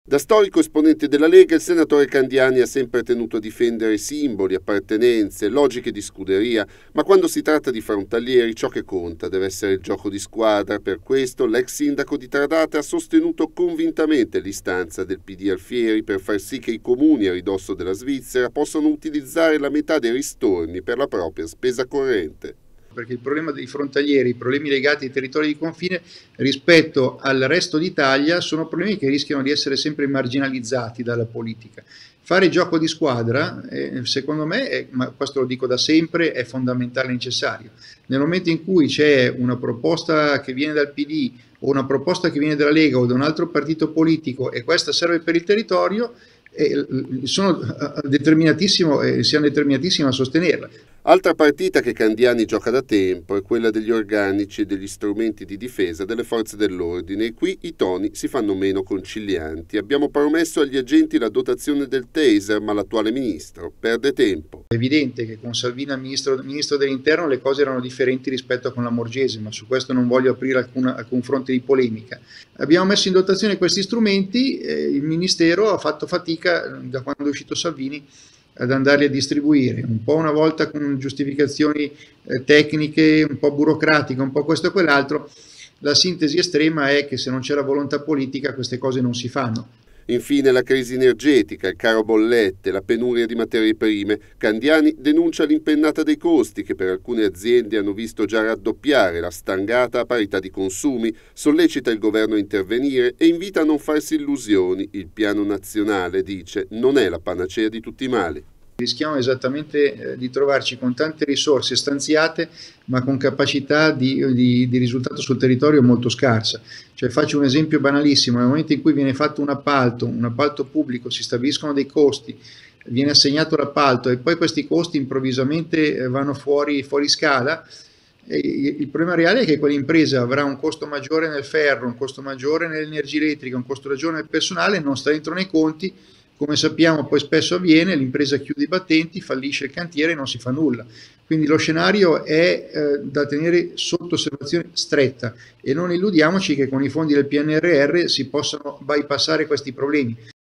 Da storico esponente della Lega, il senatore Candiani ha sempre tenuto a difendere simboli, appartenenze, logiche di scuderia, ma quando si tratta di frontalieri ciò che conta deve essere il gioco di squadra. Per questo l'ex sindaco di Tardate ha sostenuto convintamente l'istanza del PD Alfieri per far sì che i comuni a ridosso della Svizzera possano utilizzare la metà dei ristorni per la propria spesa corrente. Perché il problema dei frontalieri, i problemi legati ai territori di confine rispetto al resto d'Italia sono problemi che rischiano di essere sempre marginalizzati dalla politica. Fare gioco di squadra, secondo me, ma questo lo dico da sempre, è fondamentale e necessario. Nel momento in cui c'è una proposta che viene dal PD o una proposta che viene dalla Lega o da un altro partito politico e questa serve per il territorio, siamo determinatissimi a sostenerla. Altra partita che Candiani gioca da tempo è quella degli organici e degli strumenti di difesa delle forze dell'ordine, e qui i toni si fanno meno concilianti. Abbiamo promesso agli agenti la dotazione del taser, ma l'attuale ministro perde tempo. È evidente che con Salvini al ministro dell'Interno le cose erano differenti rispetto a con la Morgese, ma su questo non voglio aprire alcun fronte di polemica. Abbiamo messo in dotazione questi strumenti, il Ministero ha fatto fatica da quando è uscito Salvini ad andarli a distribuire, un po' una volta con giustificazioni tecniche, un po' burocratiche, un po' questo e quell'altro. La sintesi estrema è che se non c'è la volontà politica queste cose non si fanno. Infine la crisi energetica, il caro bollette, la penuria di materie prime. Candiani denuncia l'impennata dei costi che per alcune aziende hanno visto già raddoppiare la stangata a parità di consumi, sollecita il governo a intervenire e invita a non farsi illusioni. Il piano nazionale, dice, non è la panacea di tutti i mali. Rischiamo esattamente di trovarci con tante risorse stanziate ma con capacità di risultato sul territorio molto scarsa. Cioè, faccio un esempio banalissimo: nel momento in cui viene fatto un appalto pubblico, si stabiliscono dei costi, viene assegnato l'appalto e poi questi costi improvvisamente vanno fuori scala, il problema reale è che quell'impresa avrà un costo maggiore nel ferro, un costo maggiore nell'energia elettrica, un costo maggiore nel personale, non sta dentro nei conti. Come sappiamo poi spesso avviene, l'impresa chiude i battenti, fallisce il cantiere e non si fa nulla. Quindi lo scenario è da tenere sotto osservazione stretta e non illudiamoci che con i fondi del PNRR si possano bypassare questi problemi.